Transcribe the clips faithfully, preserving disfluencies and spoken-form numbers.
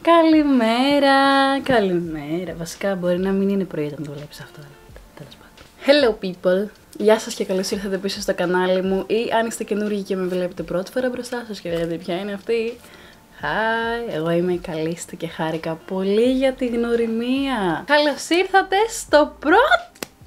Καλημέρα, καλημέρα. Βασικά μπορεί να μην είναι πρωί όταν το βλέπεις αυτό. Τέλος πάντων. Hello people. Γεια σας και καλώς ήρθατε πίσω στο κανάλι μου. Ή αν είστε καινούργιοι και με βλέπετε πρώτη φορά μπροστά σας και λέτε ποια είναι αυτή. Hi, εγώ είμαι η Καλίστα και χάρηκα πολύ για τη γνωριμία. Καλώς ήρθατε στο πρώτο.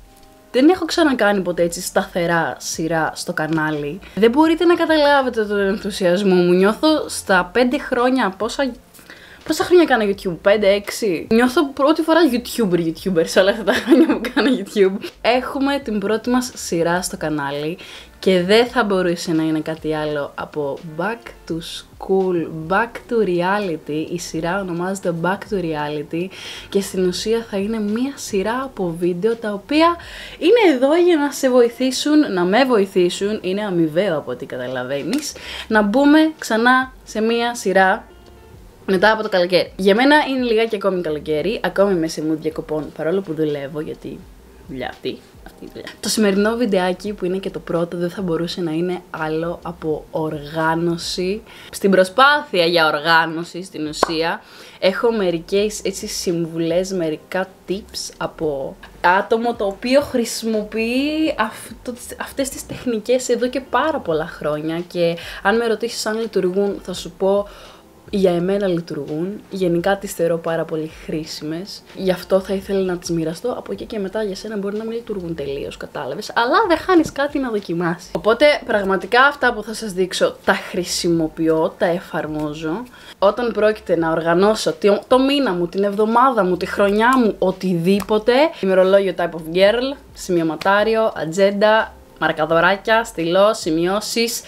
Δεν έχω ξανακάνει ποτέ έτσι σταθερά σειρά στο κανάλι. Δεν μπορείτε να καταλάβετε τον ενθουσιασμό μου. Νιώθω στα πέντε χρόνια πόσα... Πόσα χρόνια κάνω YouTube, πέντε έξι. Νιώθω πρώτη φορά YouTuber, YouTuber σε όλα αυτά τα χρόνια που κάνω YouTube. Έχουμε την πρώτη μας σειρά στο κανάλι και δεν θα μπορούσε να είναι κάτι άλλο από Back to School, Back to Reality. Η σειρά ονομάζεται Back to Reality και στην ουσία θα είναι μια σειρά από βίντεο τα οποία είναι εδώ για να σε βοηθήσουν, να με βοηθήσουν, είναι αμοιβαίο από ό,τι καταλαβαίνεις, να μπούμε ξανά σε μια σειρά μετά από το καλοκαίρι. Για μένα είναι λιγάκι ακόμη καλοκαίρι, ακόμη είμαι σε mood διακοπών, παρόλο που δουλεύω, γιατί δουλειά αυτή, αυτή η δουλειά. Το σημερινό βιντεάκι που είναι και το πρώτο δεν θα μπορούσε να είναι άλλο από οργάνωση. Στην προσπάθεια για οργάνωση, στην ουσία, έχω μερικές έτσι συμβουλές, μερικά tips από άτομο το οποίο χρησιμοποιεί αυτό, αυτές τις τεχνικές εδώ και πάρα πολλά χρόνια και αν με ρωτήσεις αν λειτουργούν θα σου πω για εμένα λειτουργούν, γενικά τις θεωρώ πάρα πολύ χρήσιμες. Γι' αυτό θα ήθελα να τις μοιραστώ. Από εκεί και μετά για σένα μπορεί να μην λειτουργούν τελείως, κατάλαβες. Αλλά δεν χάνεις κάτι να δοκιμάσεις. Οπότε πραγματικά αυτά που θα σας δείξω τα χρησιμοποιώ, τα εφαρμόζω. Όταν πρόκειται να οργανώσω το μήνα μου, την εβδομάδα μου, τη χρονιά μου, οτιδήποτε. Ημερολόγιο type of girl, σημειωματάριο, ατζέντα, μαρκαδωράκια, στυλό, σημειώσεις.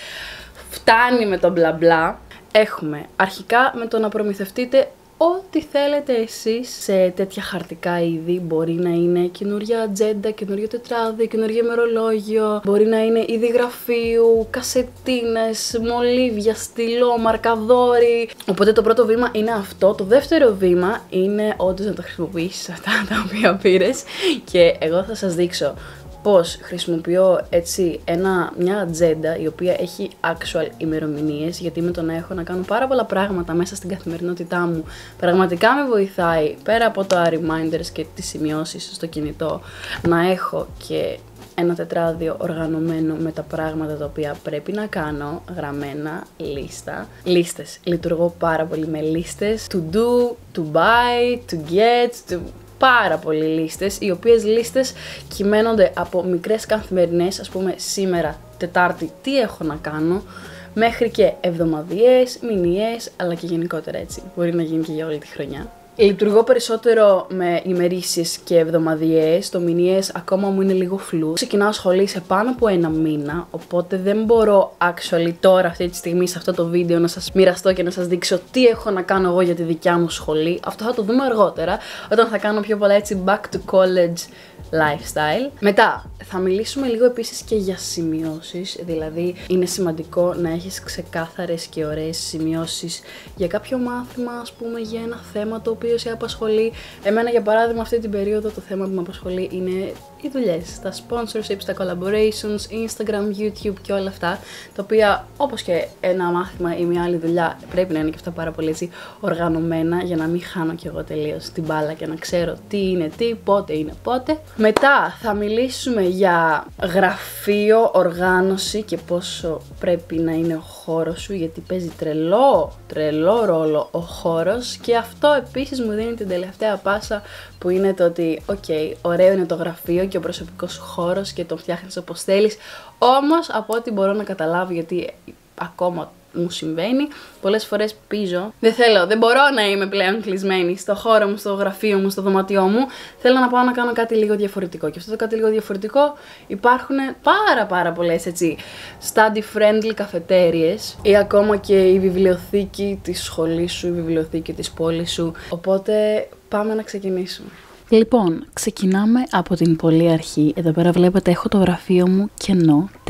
Φτάνει με το μπλα μπλα. Έχουμε αρχικά με το να προμηθευτείτε ό,τι θέλετε εσείς σε τέτοια χαρτικά είδη. Μπορεί να είναι καινούργια ατζέντα, καινούργιο τετράδι, καινούργιο ημερολόγιο. Μπορεί να είναι είδη γραφείου, κασετίνες, μολύβια, στυλό, μαρκαδόρι. Οπότε το πρώτο βήμα είναι αυτό. Το δεύτερο βήμα είναι όντως να τα χρησιμοποιήσεις αυτά τα οποία πήρες. Και εγώ θα σας δείξω πώς χρησιμοποιώ έτσι ένα, μια ατζέντα η οποία έχει actual ημερομηνίες, γιατί με το να έχω να κάνω πάρα πολλά πράγματα μέσα στην καθημερινότητά μου πραγματικά με βοηθάει, πέρα από τα reminders και τις σημειώσεις στο κινητό, να έχω και ένα τετράδιο οργανωμένο με τα πράγματα τα οποία πρέπει να κάνω, γραμμένα, λίστα. Λίστες. Λειτουργώ πάρα πολύ με λίστες. To do, to buy, to get, to... πάρα πολλοί λίστες, οι οποίες λίστες κυμαίνονται από μικρές καθημερινές, ας πούμε σήμερα Τετάρτη τι έχω να κάνω, μέχρι και εβδομαδιαίες, μηνιαίες, αλλά και γενικότερα έτσι, μπορεί να γίνει και για όλη τη χρονιά. Λειτουργώ περισσότερο με ημερήσιες και εβδομαδιαίες, το μηνιαίες ακόμα μου είναι λίγο φλού. Ξεκινάω σχολή σε πάνω από ένα μήνα, οπότε δεν μπορώ actually τώρα αυτή τη στιγμή σε αυτό το βίντεο να σας μοιραστώ και να σας δείξω τι έχω να κάνω εγώ για τη δικιά μου σχολή. Αυτό θα το δούμε αργότερα, όταν θα κάνω πιο πολλά έτσι back to college lifestyle. Μετά θα μιλήσουμε λίγο επίσης και για σημειώσεις, δηλαδή είναι σημαντικό να έχεις ξεκάθαρες και ωραίες σημειώσεις για κάποιο μάθημα, ας πούμε για ένα θέμα το οποίο σε απασχολεί. Εμένα για παράδειγμα αυτή την περίοδο το θέμα που με απασχολεί είναι οι δουλειές, τα sponsorships, τα collaborations, Instagram, YouTube και όλα αυτά, τα οποία όπως και ένα μάθημα ή μια άλλη δουλειά πρέπει να είναι και αυτά πάρα πολύ έτσι οργανωμένα για να μην χάνω κι εγώ τελείως την μπάλα και να ξέρω τι είναι τι, πότε είναι πότε. Μετά θα μιλήσουμε για γραφείο, οργάνωση και πόσο πρέπει να είναι ο χώρος σου, γιατί παίζει τρελό, τρελό ρόλο ο χώρος και αυτό επίσης μου δίνει την τελευταία πάσα που είναι το ότι οκ, okay, ωραίο είναι το γραφείο και ο προσωπικός σου χώρος και τον φτιάχνεις όπως θέλεις, όμως από ό,τι μπορώ να καταλάβω, γιατί ακόμα μου συμβαίνει, πολλές φορές πίζω. Δεν θέλω, δεν μπορώ να είμαι πλέον κλεισμένη στο χώρο μου, στο γραφείο μου, στο δωμάτιό μου. Θέλω να πάω να κάνω κάτι λίγο διαφορετικό. Και αυτό το κάτι λίγο διαφορετικό υπάρχουν πάρα πάρα πολλές έτσι study friendly καφετέριες ή ακόμα και η βιβλιοθήκη της σχολής σου, η βιβλιοθήκη της πόλης σου. Οπότε πάμε να ξεκινήσουμε. Λοιπόν, ξεκινάμε από την πολύ αρχή. Εδώ πέρα βλέπετε έχω το γραφείο μου κενό,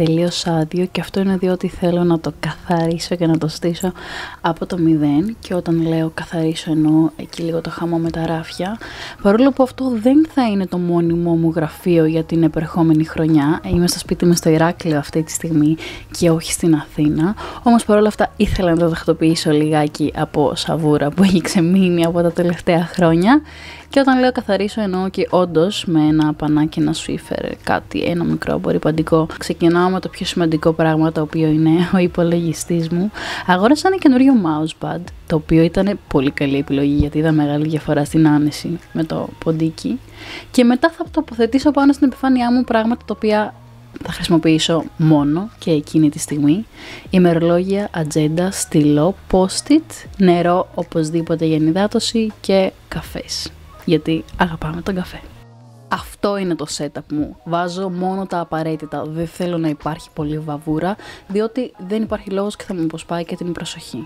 τελείως άδειο και αυτό είναι διότι θέλω να το καθαρίσω και να το στήσω από το μηδέν και όταν λέω καθαρίσω εννοώ εκεί λίγο το χάμα με τα ράφια, παρόλο που αυτό δεν θα είναι το μόνιμο μου γραφείο για την επερχόμενη χρονιά. Είμαι στο σπίτι μου στο Ηράκλειο αυτή τη στιγμή και όχι στην Αθήνα, όμως παρόλα αυτά ήθελα να το τακτοποιήσω λιγάκι από σαβούρα που έχει ξεμείνει από τα τελευταία χρόνια. Και όταν λέω καθαρίσω εννοώ και όντως με ένα πανάκι, ένα Swiffer, κάτι, ένα μικρό απορρυπαντικό. Ξεκινάω με το πιο σημαντικό πράγμα, το οποίο είναι ο υπολογιστής μου. Αγόρασα ένα καινούριο mousepad, το οποίο ήταν πολύ καλή επιλογή γιατί είδα μεγάλη διαφορά στην άνεση με το ποντίκι. Και μετά θα τοποθετήσω πάνω στην επιφάνειά μου πράγματα τα οποία θα χρησιμοποιήσω μόνο και εκείνη τη στιγμή. Ημερολόγια, ατζέντα, στυλό, post-it, νερό οπωσδήποτε για ενυδάτωση και καφές. Γιατί αγαπάμε τον καφέ. Αυτό είναι το setup μου. Βάζω μόνο τα απαραίτητα. Δεν θέλω να υπάρχει πολύ βαβούρα, διότι δεν υπάρχει λόγος και θα μου αποσπάει και την προσοχή.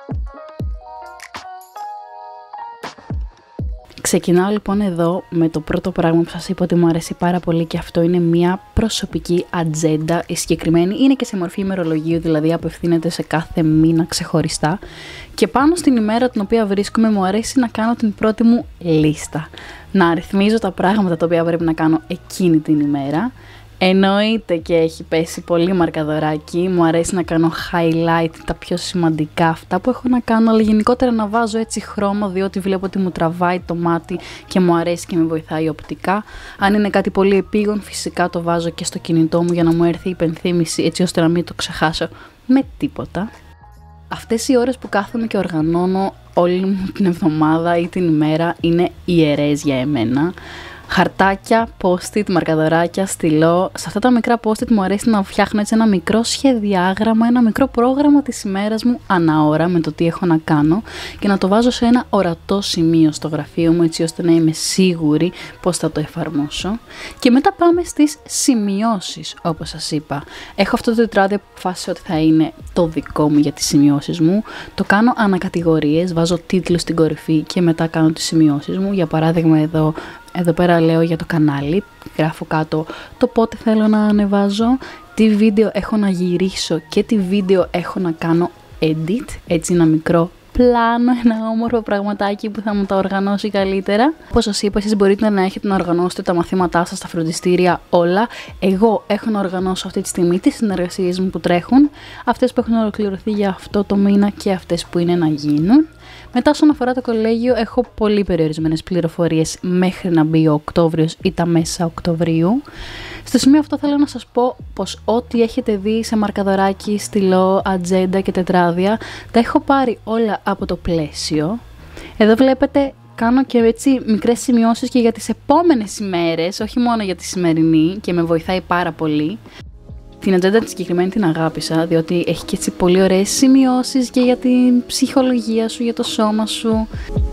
Ξεκινάω λοιπόν εδώ με το πρώτο πράγμα που σας είπα ότι μου αρέσει πάρα πολύ και αυτό είναι μια προσωπική ατζέντα. Η συγκεκριμένη είναι και σε μορφή ημερολογίου, δηλαδή απευθύνεται σε κάθε μήνα ξεχωριστά. Και πάνω στην ημέρα την οποία βρίσκομαι μου αρέσει να κάνω την πρώτη μου λίστα. Να αριθμίζω τα πράγματα τα οποία πρέπει να κάνω εκείνη την ημέρα. Εννοείται και έχει πέσει πολύ μαρκαδοράκι, μου αρέσει να κάνω highlight τα πιο σημαντικά αυτά που έχω να κάνω, αλλά γενικότερα να βάζω έτσι χρώμα διότι βλέπω ότι μου τραβάει το μάτι και μου αρέσει και με βοηθάει οπτικά. Αν είναι κάτι πολύ επίγον φυσικά το βάζω και στο κινητό μου για να μου έρθει η υπενθύμηση έτσι ώστε να μην το ξεχάσω με τίποτα. Αυτές οι ώρες που κάθομαι και οργανώνω όλη μου την εβδομάδα ή την ημέρα είναι ιερές για εμένα. Χαρτάκια, post-it, μαρκαδοράκια, στυλό. Σε αυτά τα μικρά post-it μου αρέσει να φτιάχνω έτσι ένα μικρό σχεδιάγραμμα, ένα μικρό πρόγραμμα της ημέρας μου ανά ώρα με το τι έχω να κάνω και να το βάζω σε ένα ορατό σημείο στο γραφείο μου έτσι ώστε να είμαι σίγουρη πώς θα το εφαρμόσω. Και μετά πάμε στις σημειώσεις, όπως σας είπα. Έχω αυτό το τετράδιο που αποφάσισα ότι θα είναι το δικό μου για τις σημειώσεις μου. Το κάνω ανακατηγορίες, βάζω τίτλους στην κορυφή και μετά κάνω τις σημειώσεις μου. Για παράδειγμα εδώ Εδώ πέρα λέω για το κανάλι, γράφω κάτω το πότε θέλω να ανεβάζω, τι βίντεο έχω να γυρίσω και τι βίντεο έχω να κάνω edit, έτσι ένα μικρό πλάνο, ένα όμορφο πραγματάκι που θα μου τα οργανώσει καλύτερα. Όπως σας είπα, εσείς μπορείτε να έχετε να οργανώσετε τα μαθήματά σας, τα φροντιστήρια, όλα. Εγώ έχω να οργανώσω αυτή τη στιγμή τις συνεργασίες μου που τρέχουν, αυτές που έχουν ολοκληρωθεί για αυτό το μήνα και αυτές που είναι να γίνουν. Μετά, όσον αφορά το κολέγιο, έχω πολύ περιορισμένες πληροφορίες μέχρι να μπει ο Οκτώβριος ή τα μέσα Οκτωβρίου. Στο σημείο αυτό θέλω να σας πω πως ό,τι έχετε δει σε μαρκαδοράκι, στυλό, ατζέντα και τετράδια, τα έχω πάρει όλα από το πλαίσιο. Εδώ βλέπετε κάνω και έτσι μικρές σημειώσεις και για τις επόμενες ημέρες, όχι μόνο για τη σημερινή και με βοηθάει πάρα πολύ. Την ατζέντα τη συγκεκριμένη την αγάπησα, διότι έχει και έτσι πολύ ωραίες σημειώσεις και για την ψυχολογία σου, για το σώμα σου.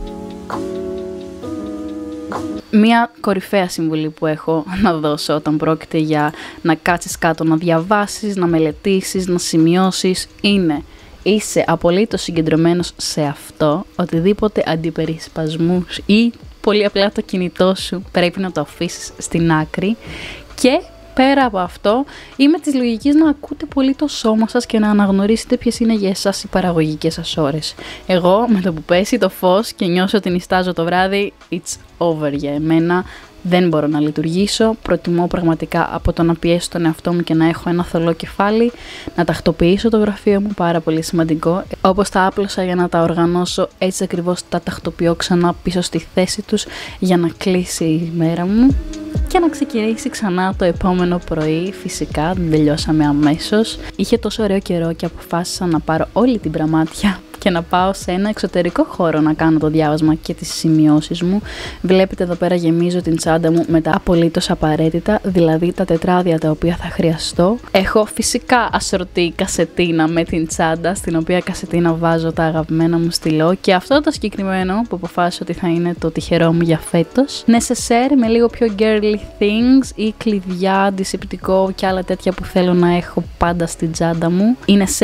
Μία κορυφαία συμβουλή που έχω να δώσω όταν πρόκειται για να κάτσεις κάτω, να διαβάσεις, να μελετήσεις, να σημειώσεις, είναι είσαι απολύτως συγκεντρωμένος σε αυτό, οτιδήποτε αντιπερισπασμούς ή πολύ απλά το κινητό σου πρέπει να το αφήσεις στην άκρη και πέρα από αυτό, είμαι της λογικής να ακούτε πολύ το σώμα σας και να αναγνωρίσετε ποιες είναι για εσάς οι παραγωγικές σας ώρες. Εγώ, με το που πέσει το φως και νιώσω ότι νηστάζω το βράδυ, it's over για εμένα. Δεν μπορώ να λειτουργήσω, προτιμώ πραγματικά από το να πιέσω τον εαυτό μου και να έχω ένα θολό κεφάλι, να τακτοποιήσω το γραφείο μου, πάρα πολύ σημαντικό. Όπως τα άπλωσα για να τα οργανώσω, έτσι ακριβώς τα τακτοποιώ ξανά πίσω στη θέση τους για να κλείσει η μέρα μου και να ξεκινήσει ξανά το επόμενο πρωί. Φυσικά δεν τελειώσαμε αμέσως. Είχε τόσο ωραίο καιρό και αποφάσισα να πάρω όλη την πραμάτια και να πάω σε ένα εξωτερικό χώρο να κάνω το διάβασμα και τις σημειώσεις μου. Βλέπετε εδώ πέρα γεμίζω την τσάντα μου με τα απολύτως απαραίτητα, δηλαδή τα τετράδια τα οποία θα χρειαστώ. Έχω φυσικά ασορτή κασετίνα με την τσάντα, στην οποία κασετίνα βάζω τα αγαπημένα μου στυλό και αυτό το συγκεκριμένο που αποφάσισα ότι θα είναι το τυχερό μου για φέτος. Νεσεσέρ με λίγο πιο girly things ή κλειδιά, αντισηπτικό και άλλα τέτοια που θέλω να έχω πάντα στην τσάντα μου. Είναι set.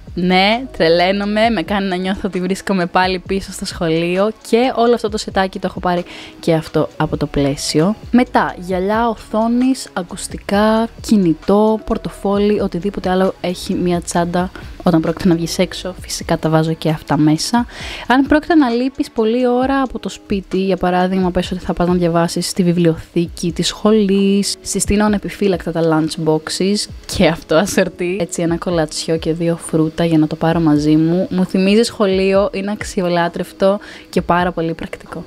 Ναι, τρελαίνομαι, με κάνει να νιώθω ότι βρίσκομαι πάλι πίσω στο σχολείο και όλο αυτό το σετάκι το έχω πάρει και αυτό από το πλαίσιο. Μετά, γυαλιά οθόνης, ακουστικά, κινητό, πορτοφόλι, οτιδήποτε άλλο έχει μία τσάντα όταν πρόκειται να βγεις έξω, φυσικά τα βάζω και αυτά μέσα. Αν πρόκειται να λείπεις πολλή ώρα από το σπίτι, για παράδειγμα πες ότι θα πας να διαβάσεις στη βιβλιοθήκη της σχολής, συστήνω ανεπιφύλακτα τα lunch boxes και αυτό ασορτή, έτσι ένα κολατσιό και δύο φρούτα για να το πάρω μαζί μου. Μου θυμίζει σχολείο, είναι αξιολάτρευτο και πάρα πολύ πρακτικό.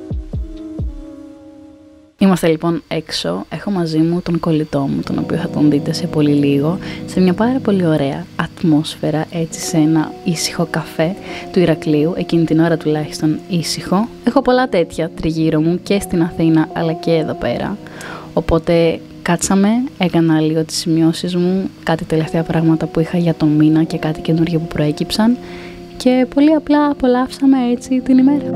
Είμαστε λοιπόν έξω, έχω μαζί μου τον κολλητό μου, τον οποίο θα τον δείτε σε πολύ λίγο, σε μια πάρα πολύ ωραία ατμόσφαιρα, έτσι σε ένα ήσυχο καφέ του Ηρακλείου, εκείνη την ώρα τουλάχιστον ήσυχο. Έχω πολλά τέτοια τριγύρω μου και στην Αθήνα αλλά και εδώ πέρα, οπότε κάτσαμε, έκανα λίγο τις σημειώσεις μου, κάτι τελευταία πράγματα που είχα για τον μήνα και κάτι καινούργια που προέκυψαν και πολύ απλά απολαύσαμε έτσι την ημέρα.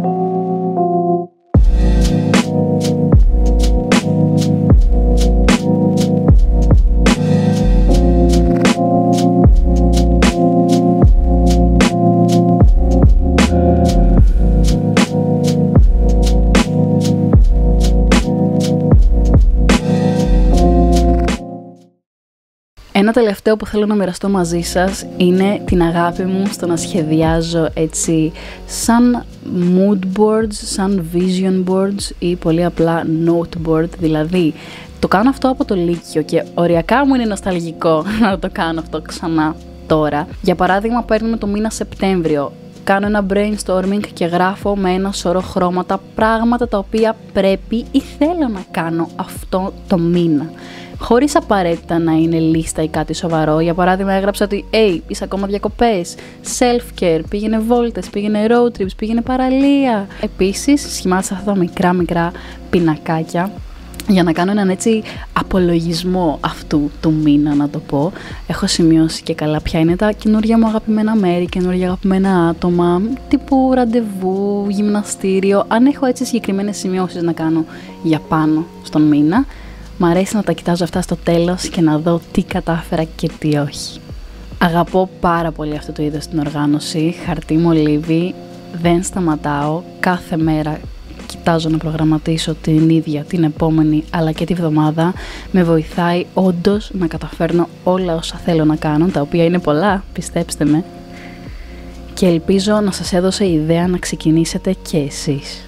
Ένα τελευταίο που θέλω να μοιραστώ μαζί σας είναι την αγάπη μου στο να σχεδιάζω έτσι σαν mood boards, σαν vision boards ή πολύ απλά note board, δηλαδή το κάνω αυτό από το Λύκειο και οριακά μου είναι νοσταλγικό να το κάνω αυτό ξανά τώρα. Για παράδειγμα παίρνουμε το μήνα Σεπτέμβριο, κάνω ένα brainstorming και γράφω με ένα σωρό χρώματα πράγματα τα οποία πρέπει ή θέλω να κάνω αυτό το μήνα. Χωρίς απαραίτητα να είναι λίστα ή κάτι σοβαρό. Για παράδειγμα, έγραψα ότι hey, είσαι ακόμα διακοπές, self-care, πήγαινε βόλτες, πήγαινε road trips, πήγαινε παραλία. Επίσης, σχημάτισα αυτά τα μικρά μικρά πινακάκια για να κάνω έναν έτσι απολογισμό αυτού του μήνα, να το πω. Έχω σημειώσει και καλά ποια είναι τα καινούργια μου αγαπημένα μέρη, καινούργια αγαπημένα άτομα, τύπου ραντεβού, γυμναστήριο. Αν έχω έτσι συγκεκριμένες σημειώσεις να κάνω για πάνω στον μήνα, μ' αρέσει να τα κοιτάζω αυτά στο τέλος και να δω τι κατάφερα και τι όχι. Αγαπώ πάρα πολύ αυτό το είδος στην οργάνωση, χαρτί μολύβι, δεν σταματάω, κάθε μέρα κοιτάζω να προγραμματίσω την ίδια, την επόμενη αλλά και τη βδομάδα. Με βοηθάει όντως να καταφέρνω όλα όσα θέλω να κάνω, τα οποία είναι πολλά, πιστέψτε με. Και ελπίζω να σας έδωσε ιδέα να ξεκινήσετε και εσείς.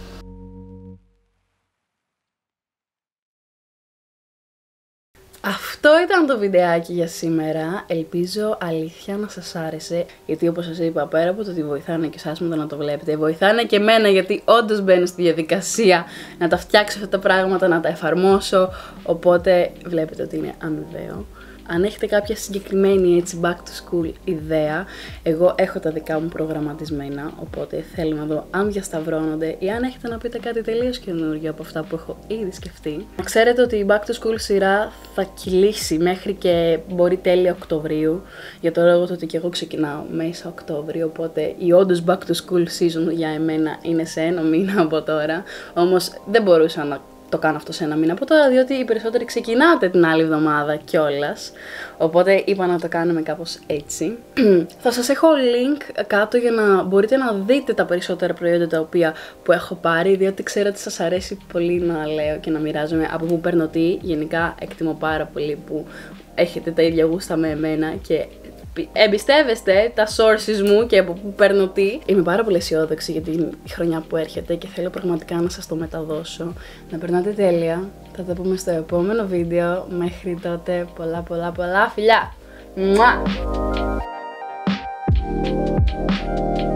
Αυτό ήταν το βιντεάκι για σήμερα. Ελπίζω αλήθεια να σας άρεσε, γιατί όπως σας είπα, πέρα από το ότι βοηθάνε και εσάς με το να το βλέπετε, βοηθάνε και εμένα, γιατί όντως μπαίνω στη διαδικασία να τα φτιάξω αυτά τα πράγματα, να τα εφαρμόσω, οπότε βλέπετε ότι είναι αμοιβαίο. Αν έχετε κάποια συγκεκριμένη έτσι back to school ιδέα, εγώ έχω τα δικά μου προγραμματισμένα, οπότε θέλω να δω αν διασταυρώνονται ή αν έχετε να πείτε κάτι τελείως καινούργιο από αυτά που έχω ήδη σκεφτεί. Να ξέρετε ότι η back to school σειρά θα κυλήσει μέχρι και μπορεί τέλη Οκτωβρίου, για το λόγο ότι και εγώ ξεκινάω μέσα Οκτώβριο, οπότε η όντως back to school season για εμένα είναι σε ένα μήνα από τώρα, όμως δεν μπορούσα να το κάνω αυτό σε ένα μήνα από τώρα, διότι οι περισσότεροι ξεκινάτε την άλλη εβδομάδα κιόλας. Οπότε είπα να το κάνουμε κάπως έτσι. Θα σας έχω link κάτω για να μπορείτε να δείτε τα περισσότερα προϊόντα τα οποία που έχω πάρει, διότι ξέρω ότι σας αρέσει πολύ να λέω και να μοιράζομαι από πού παίρνω τι. Γενικά εκτιμώ πάρα πολύ που έχετε τα ίδια γούστα με εμένα και εμπιστεύεστε τα sources μου και από πού παίρνω τι. Είμαι πάρα πολύ αισιόδοξη για την χρονιά που έρχεται και θέλω πραγματικά να σας το μεταδώσω. Να περνάτε τέλεια. Θα τα πούμε στο επόμενο βίντεο. Μέχρι τότε πολλά πολλά πολλά φιλιά. Μουά!